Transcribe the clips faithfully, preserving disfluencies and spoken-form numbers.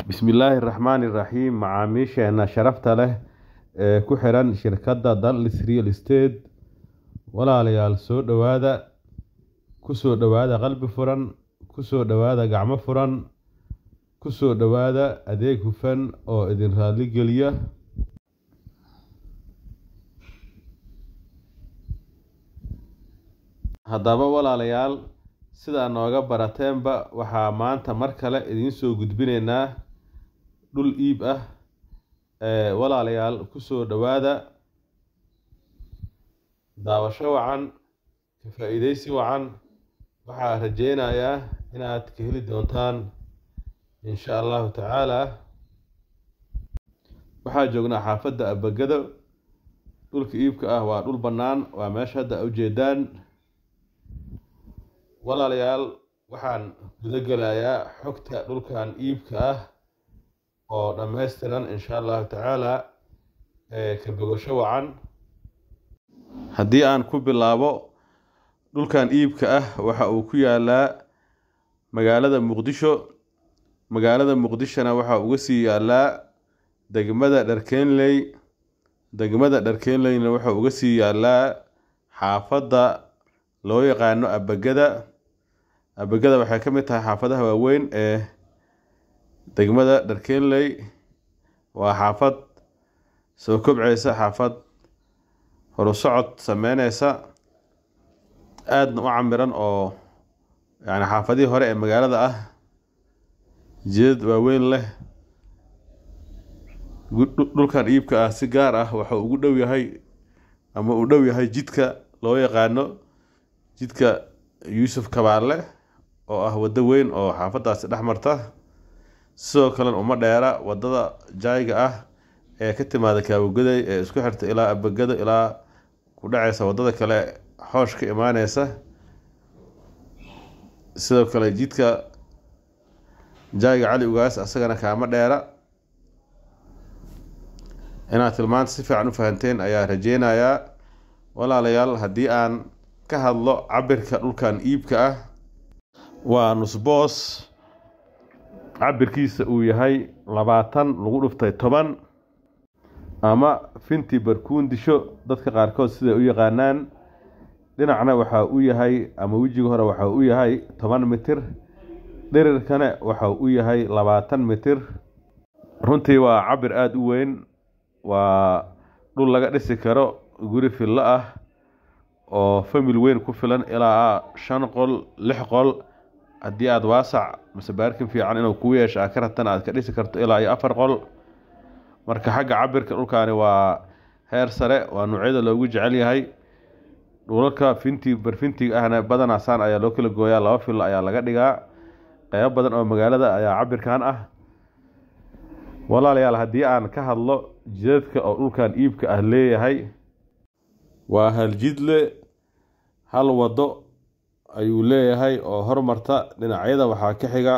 بسم الله الرحمن الرحيم macaamiisheena sharafta leh ee ku xiran shirkadda Dallas Real Estate walaalayaal soo dhawaada ku soo dhawaada qalbi furan ku soo dhawaada gacmo furan ku soo dhawaada adeeg hufan oo idin raali geliya haddaba walaalayaal sida nooga barateenba waxaa maanta mar kale idin soo gudbinaynaa dhul iib ah ee walaalayaal ku soo dhawaada daawasho wacan ka faa'iideysi wacan waxaa rajeynayaa inaad ka heli doontaan insha allahu tacaala waxaa joognaa xaafadda Abagado dhulka iibka ah waa dhul bannaan waa meesha hadda u jeedaan walaalayaal waxaan guda gelayaa xogta dhulkan iibka ah oo dhammaystiran insha allahu tacaala ee ka bogasho wacan haddii aan ku bilaabo dhulkan iibka ah waxa uu ku yaalaa magaalada Muqdisho magaalada Muqdishona waxa uu uga sii yaalaa degmada Dharkeenley degmada Dharkeenleyna waxa uu uga sii yaalaa xaafadda loo yaqaano Abagada Abagada waxay ka mid tahay xaafadaha waaweyn ee degmada Dharkeenley waa xaafad soo kobcaysa xaafad horusocod sameynaysa aadna u camiran oo yani xaafadii hore ee magaalada ah jid waaweyn leh dhulkan iibka ah si gaar ah waxa ugu dhow yahay ama uu dhow yahay jidka loo yaqaano jidka Yuusuf Kabaale oo ah wado weyn oo xaafadaasi dhex marta sidoo kale uma dheera wadada jaayga ah ee ka timaada Kaabugaday ee isku xirta ilaa Abagado ilaa ku dhacaysa wadada kale xoosh ka imaanaysa sidoo kale jidka jaayga Cali Ugaas asagana kaama dheera inaad tilmaanta si fiican u fahanteen ayaa rajeynayaa walaalayaal haddii aan ka hadlo cabirka dhulkan iibka ah waa nus boos cabirkiisa uu yahay labaatan lagu dhuftay toban ama finti barkuundisho dadka qaarkood sida u yaqaanaan dhinacna waxa uu yahay ama wajiga hore waxa uu yahay toban mitir dhererkana waxa uu yahay labaatan mitir runtii waa cabir aad u weyn waa dhul laga dhisi karo guri fillo ah oo family weyn ku filan ilaa shan qol lix qol haddii aad waasac mise baarkin fiican inuu ku yeesho ka ratan aad ka dhisi karto ilaa iyo afar qol marka xagga cabirka dhulkaani waa heer sare waa noocyada loogu jecel yahay dhulalka finti barfintiga ahna badanaa saan ayaa loo kala gooyaa laba fil ayaa laga dhigaa qayb badan oo magaalada ayaa cabirkan ah walaalayaal haddii aan ka hadlo jidadka oo dhulkan iibka ah leeyahay waa hal jidle hal wado ayuu leeyahay oo hormarta dhinacyada waxaa ka xiga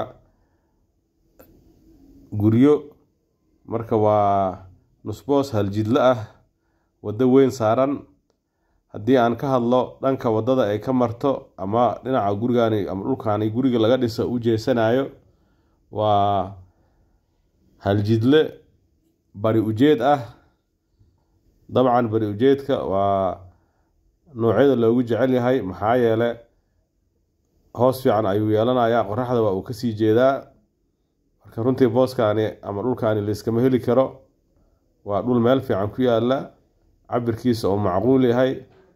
guryo marka waa nusboos hal jidle ah wado weyn saaran haddii aan ka hadlo dhanka wadada ay ka marto ama dhinaca gurigaani ama dhulkaani guriga laga dhiso u jeesanayo waa hal jidle bari ujeed ah dabcan bari ujeedka waa noocyada loogu jecel yahay maxaa yeelay hoos fiican ayuu yeelanayaa qoraxda waa uu ka sii jeedaa marka runtii booskaani ama dhulkaani la iskama heli karo waa dhul meel fiican ku yaala cabirkiisa oo macquul yahay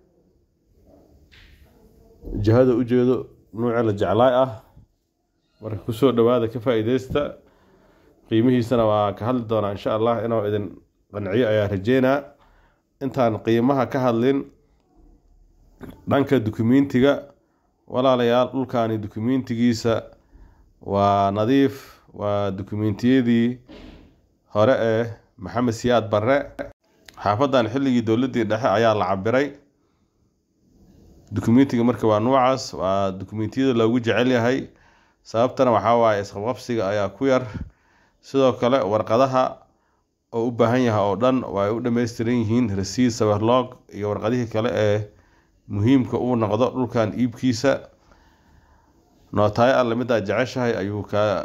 jihada u jeedo nooca la jeclaay ah marka ku soo dhawaada ka faa'iideysta qiimihiisana waa ka hadli doonaa insha Allah inuu idin qanciyo ayaa rajeynaa intaan qiimaha ka hadlin dhanka dukumiintiga walaalayaal dhulkaani dukumiintigiisa waa nadiif waa dukumiintiyadii hore ee Maxamed Siyaad Barre xaafadan xilligii dowladii dhexe ayaa la cabiray dukumiintiga marka waa noocaas waa dukumiintiyada loogu jecel yahay sababtana waxa waaye isqabqabsiga ayaa ku yar sidoo kale warqadaha oo u baahan yahay oo dhan waa u dhameystiran yihiin receipt sabarlog iyo warqadihii kale ee muhiimka uu noqdo dhulkan iibkiisa nootaay alla mid aad jeceshahay ayuu ka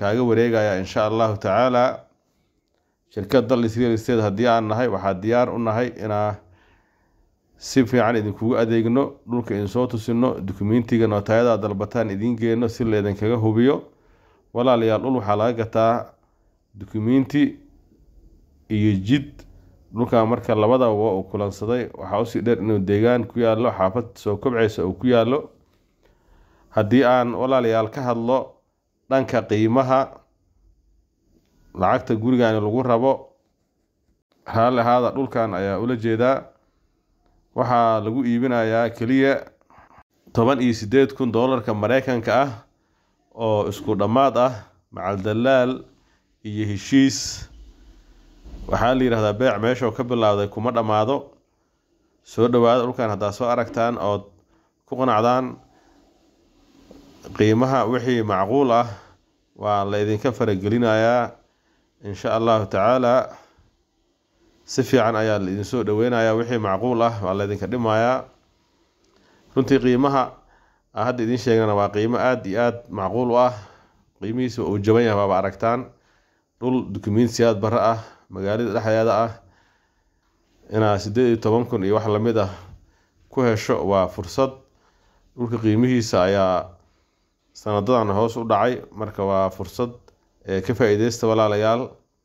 kaaga wareegayaa insha allahu tacaala shirkad Dallis Real Estate haddii aan nahay waxaa diyaar u nahay inaa si fiican idinkugu adeegno dhulka in soo tusino dukumentiga nootayada dalbataan idin geeno si leedan kaga hubiyo walaalayaal dhul waxaa laga gataa dukumenti iyo jid dhulka marka labada waa uu kulansaday waxa uu si dheer inuu deegaan ku yaalo xaafad soo kobcaysa oo ku yaalo haddii aan walaalayaal ka hadlo dhanka qiimaha lacagta gurigan lagu rabo hal hada dhulkan ayaa ula jeedaa waxaa lagu iibinayaa kaliya toban iyo sideed kun doolarka Mareykanka ah oo isku dhamaad ah macal dalaal iyo heshiis waxaa la yiraahdaa beec meesha oo ka bilowday kuma dhamaado soo dhawaada dhulkan hadaa soo aragtaan oo ku qanacdaan qiimaha wixii macquul ah waa la idinka faragelinayaa insha Allah tacaala si fiican ayaa la idin soo dhaweynayaa wixii macquul ah waa la idinka dhimayaa runtii qiimaha hadda idin sheegana waa qiimo aad iyo aad macquul u ah qiimihiisa uu jaban yahay waa aragtaan dhul dukumentiyaad barra ah magaalada dhexdeeda ah inaa sideed iyo toban kun iyo wax la mid ah ku hesho waa fursad dhulka qiimihiisa ayaa sanadadan hoos u dhacay marka waa fursad ee ka faa'iideysta walaalayaal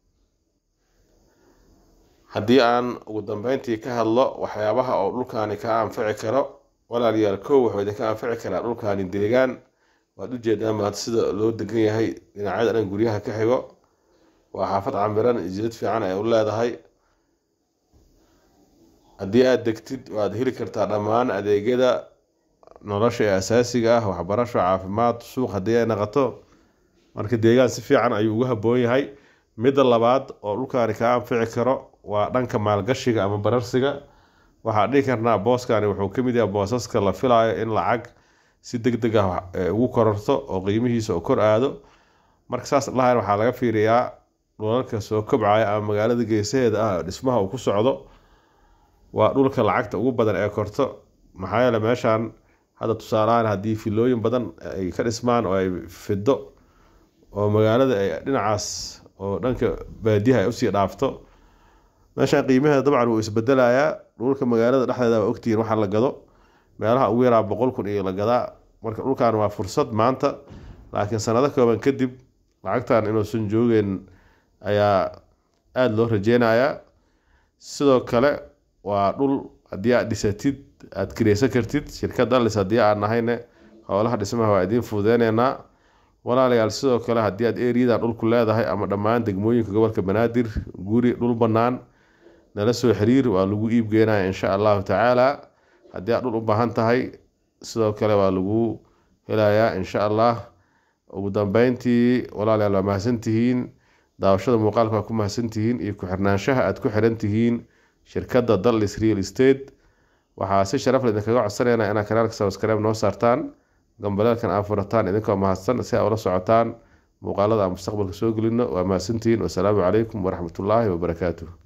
haddii aan ugu dambeyntii ka hadlo waxyaabaha oo dhulkaani ka anfici karo walaalayaal koow wuxuu idinka anfici karaa dhulkaani deegaan waad u jeedaan maad sida loo degan yahay dhinacyada dhan guryaha ka xigo waa xaafad camiran jidad fiican ay u leedahay haddii aad degtid waad heli kartaa dhammaan adeegyada nolosha ee asaasiga ah waxbarasho caafimaad suuq haddii ay noqoto marka deegaan si fiican ayuu ugu habboon yahay midda labaad oo dhulkaani ka anfici karo waa dhanka maalgashiga ama bararsiga waxaa dhihi karnaa booskani wuxuu ka mid yahay boosaska la filayo in lacag si degdeg ah ugu kororto oo qiimihiisa oo kor aado marka saas lahayn waxaa laga fiiriyaa dhulalka soo kobcaya ama magaalada geesaheeda ah dhismaha uu ku socdo waa dhulka lacagta ugu badan ee korto maxaa yeelay meeshan hadda tusaalahaan haddii filooyin badan ay ka dhismaan oo ay fido oo magaalada ay dhinacaas oo dhanka baadiyaha ay usii dhaafto meeshan qiimaheeda dabcan wuu isbedelayaa dhulka magaalada dhexdeeda waa ogtihiin waxa la gado meelaha ugu yaraa boqol kun iyo la gadaa marka dhulkan waa fursad maanta laakiin sanado kooban kadib lacagtan inuusan joogeen ayaa aada loo rajeynayaa sidoo kale waa dhul haddii aad dhisatid aad kireysan kartid shirkad Dallis haddii aan nahayne howlaha dhismaha waa idiin fududeyneynaa walaalayaal sidoo kale haddii aad eriyadan dhulku leedahay ama dhammaan degmooyinka gobolka Banaadir guri dhul bannaan nala soo xiriir waa lagu iib geenayaa insha allahu tacaala haddii aad dhul u baahan tahay sidoo kale waa lagu helayaa insha allah ugu dambeyntii walaalayaal waa mahadsantihiin daawashada muuqaalka waa ku mahadsantihiin iyo ku xirnaanshaha aad ku xiran tihiin shirkadda Dallis Real Estate waxaa si sharaf leh idinkaga codsanaynaa inaad kanaalka subscribe noo saartaan gambaleelkan aad furataan idinkoo mahadsan si aad ula socotaan muuqaalada aan mustaqbalka soo gelino waa mahadsantihiin wasalaamu calaykum waraxmatullaahi wabarakaatuh